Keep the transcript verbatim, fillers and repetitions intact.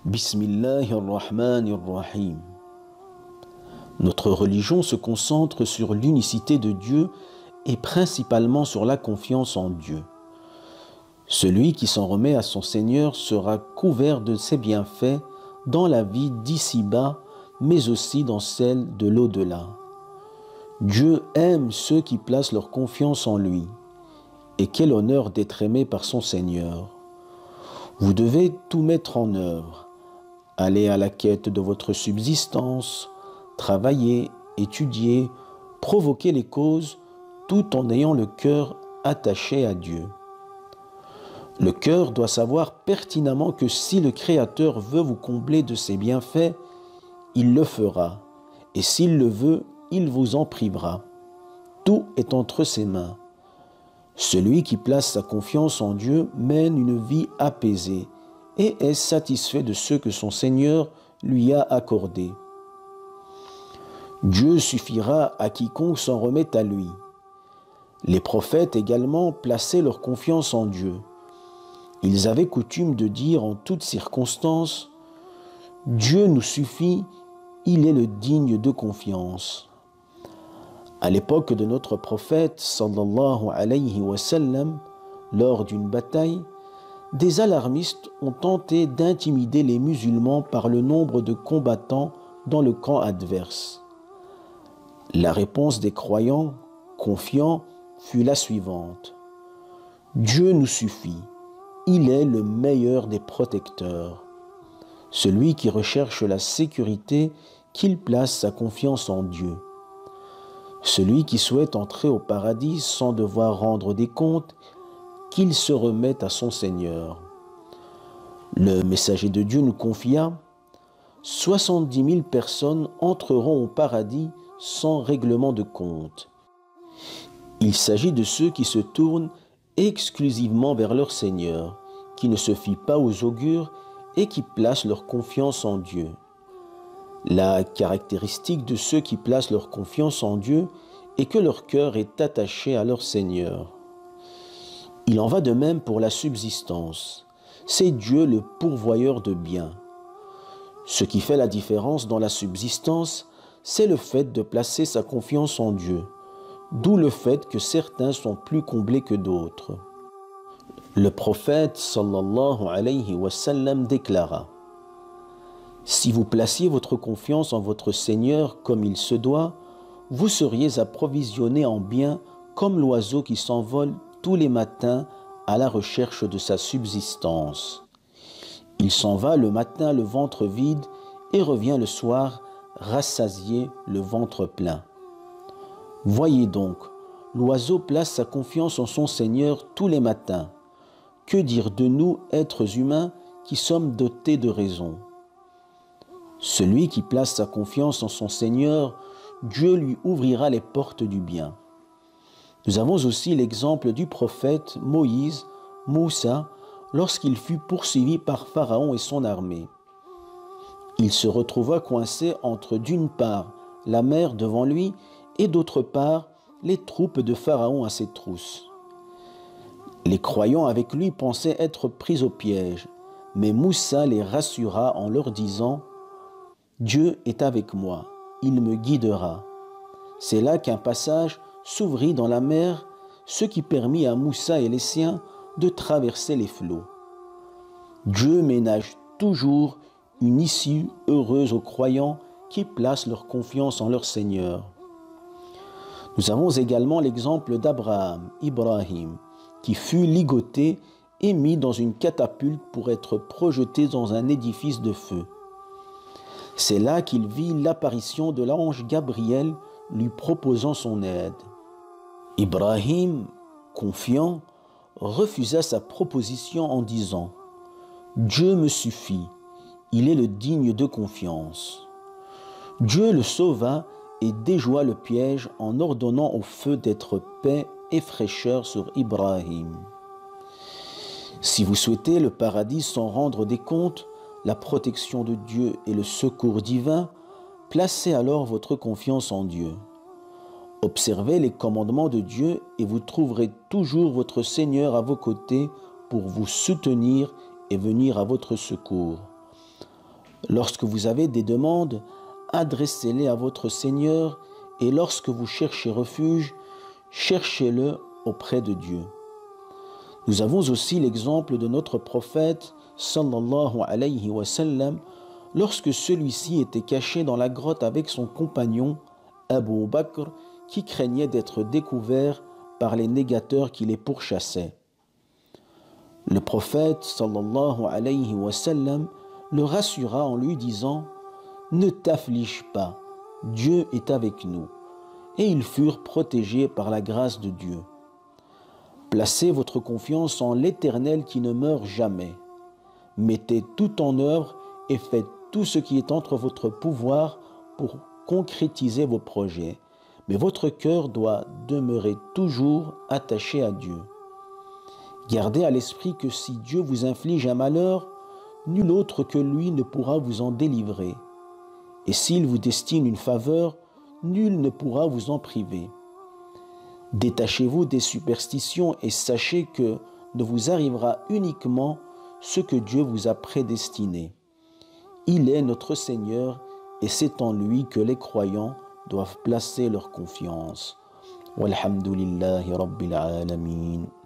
Bismillahirrahmanirrahim. Notre religion se concentre sur l'unicité de Dieu et principalement sur la confiance en Dieu. Celui qui s'en remet à son Seigneur sera couvert de ses bienfaits dans la vie d'ici-bas, mais aussi dans celle de l'au-delà. Dieu aime ceux qui placent leur confiance en lui. Et quel honneur d'être aimé par son Seigneur. Vous devez tout mettre en œuvre. Aller à la quête de votre subsistance, travailler, étudier, provoquer les causes, tout en ayant le cœur attaché à Dieu. Le cœur doit savoir pertinemment que si le Créateur veut vous combler de ses bienfaits, il le fera, et s'il le veut, il vous en privera. Tout est entre ses mains. Celui qui place sa confiance en Dieu mène une vie apaisée et est satisfait de ce que son Seigneur lui a accordé. Dieu suffira à quiconque s'en remet à lui. Les prophètes également plaçaient leur confiance en Dieu. Ils avaient coutume de dire en toutes circonstances « Dieu nous suffit, il est le digne de confiance ». À l'époque de notre prophète, sallallahu alayhi wa sallam, lors d'une bataille, des alarmistes ont tenté d'intimider les musulmans par le nombre de combattants dans le camp adverse. La réponse des croyants, confiants, fut la suivante. Dieu nous suffit, il est le meilleur des protecteurs. Celui qui recherche la sécurité, qu'il place sa confiance en Dieu. Celui qui souhaite entrer au paradis sans devoir rendre des comptes, qu'il se remette à son Seigneur. Le messager de Dieu nous confia « soixante-dix mille personnes entreront au paradis sans règlement de compte. Il s'agit de ceux qui se tournent exclusivement vers leur Seigneur, qui ne se fient pas aux augures et qui placent leur confiance en Dieu. La caractéristique de ceux qui placent leur confiance en Dieu est que leur cœur est attaché à leur Seigneur. Il en va de même pour la subsistance. C'est Dieu le pourvoyeur de biens. Ce qui fait la différence dans la subsistance, c'est le fait de placer sa confiance en Dieu, d'où le fait que certains sont plus comblés que d'autres. Le prophète sallallahu alayhi wa sallam déclara « Si vous placiez votre confiance en votre Seigneur comme il se doit, vous seriez approvisionné en biens comme l'oiseau qui s'envole tous les matins à la recherche de sa subsistance. Il s'en va le matin le ventre vide et revient le soir rassasié le ventre plein. Voyez donc, l'oiseau place sa confiance en son Seigneur tous les matins. Que dire de nous, êtres humains, qui sommes dotés de raison ? Celui qui place sa confiance en son Seigneur, Dieu lui ouvrira les portes du bien. Nous avons aussi l'exemple du prophète Moïse, Moussa, lorsqu'il fut poursuivi par Pharaon et son armée. Il se retrouva coincé entre d'une part la mer devant lui et d'autre part les troupes de Pharaon à ses trousses. Les croyants avec lui pensaient être pris au piège, mais Moussa les rassura en leur disant « Dieu est avec moi, il me guidera ». C'est là qu'un passage s'ouvrit dans la mer, ce qui permit à Moussa et les siens de traverser les flots. Dieu ménage toujours une issue heureuse aux croyants qui placent leur confiance en leur Seigneur. Nous avons également l'exemple d'Abraham, Ibrahim, qui fut ligoté et mis dans une catapulte pour être projeté dans un édifice de feu. C'est là qu'il vit l'apparition de l'ange Gabriel lui proposant son aide. Ibrahim, confiant, refusa sa proposition en disant « Dieu me suffit, il est le digne de confiance ». Dieu le sauva et déjoua le piège en ordonnant au feu d'être paix et fraîcheur sur Ibrahim. Si vous souhaitez le paradis sans rendre des comptes, la protection de Dieu et le secours divin, placez alors votre confiance en Dieu. Observez les commandements de Dieu et vous trouverez toujours votre Seigneur à vos côtés pour vous soutenir et venir à votre secours. Lorsque vous avez des demandes, adressez-les à votre Seigneur, et lorsque vous cherchez refuge, cherchez-le auprès de Dieu. Nous avons aussi l'exemple de notre prophète, sallallahu alayhi wa sallam, lorsque celui-ci était caché dans la grotte avec son compagnon, Abu Bakr, qui craignait d'être découvert par les négateurs qui les pourchassaient. Le prophète, sallallahu alayhi wa sallam, le rassura en lui disant « Ne t'afflige pas, Dieu est avec nous. » Et ils furent protégés par la grâce de Dieu. Placez votre confiance en l'Éternel qui ne meurt jamais. Mettez tout en œuvre et faites tout ce qui est entre votre pouvoir pour concrétiser vos projets. Mais votre cœur doit demeurer toujours attaché à Dieu. Gardez à l'esprit que si Dieu vous inflige un malheur, nul autre que lui ne pourra vous en délivrer. Et s'il vous destine une faveur, nul ne pourra vous en priver. Détachez-vous des superstitions et sachez que ne vous arrivera uniquement ce que Dieu vous a prédestiné. Il est notre Seigneur et c'est en lui que les croyants doivent placer leur confiance. Walhamdulillahi Rabbil Alamin.